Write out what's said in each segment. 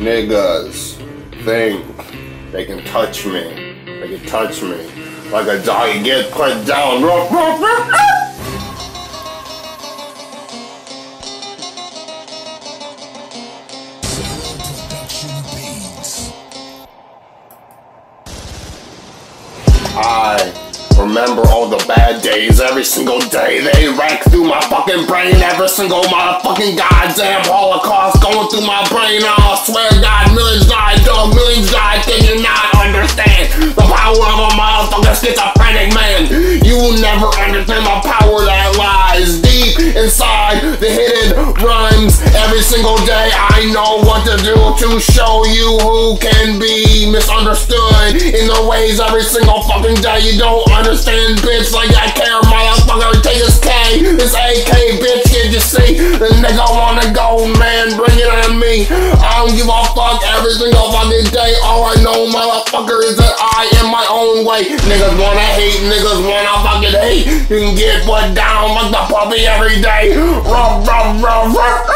niggas think they can touch me. They can touch me like a dog get put down. I remember all the bad days every single day. They rack through my fucking brain. Every single motherfucking goddamn holocaust going through my brain. I swear to God, millions died, dog, millions died. Can you not understand the power of a motherfucking schizophrenic man? You will never understand the power that lies deep inside the hidden rhymes. Every single day I know what to do to show you who can be misunderstood in the ways every single fucking day. You don't understand, bitch, like I care, motherfucker. Take this K, this AK, bitch, can't you see? The nigga wanna go, man, bring it on me. I don't give a fuck every single fucking day. All I know, motherfucker, is that I am my own way. Niggas wanna hate, niggas wanna fucking hate. You can get put down like the puppy every day. Ruff, ruff, ruff, ruff.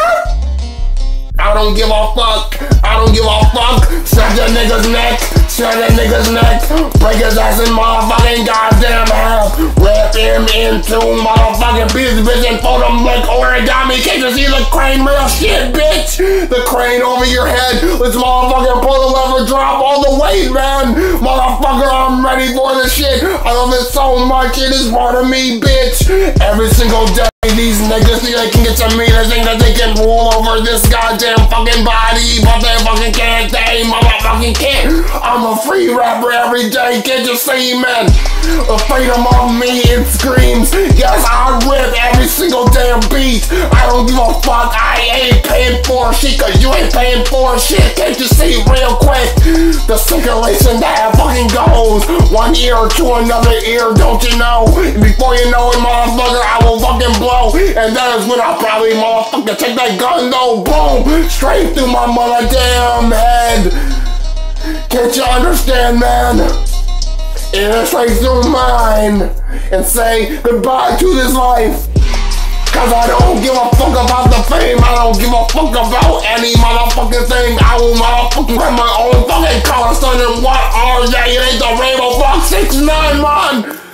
I don't give a fuck, I don't give a fuck. Snap that nigga's neck, snap that nigga's neck. Break his ass in motherfucking goddamn half. Rip him into motherfucking pieces, bitch, and fold him like origami. Can't you see the crane, real shit, bitch? The crane over your head. Let's motherfucking pull the lever, drop all the weight, man. Motherfucker, I'm ready for this shit. I love it so much, it is part of me, bitch. Every single day. These niggas think they can get to me, they think that they can rule over this goddamn fucking body, but they fucking can't, they motherfucking can't. I'm a free rapper every day, can't you see, man? The freedom of me, it screams. Yes, I rip every single damn beat. I don't give a fuck, I ain't paying for shit, cause you ain't paying for shit. Can't you see real quick? The circulation that fucking goes one ear to another ear, don't you know? Before you know it, motherfucker, I will fucking blow. And that is when I probably motherfucker take that gun, though, boom, straight through my mother damn head. Can't you understand, man? And straight through mine and say goodbye to this life. Cause I don't give a fuck about the fame. I don't give a fuck about any motherfucking thing. I will motherfucking have my own fucking color, son. And what are they? It ain't the Rainbow Fox 6ix9ine, man.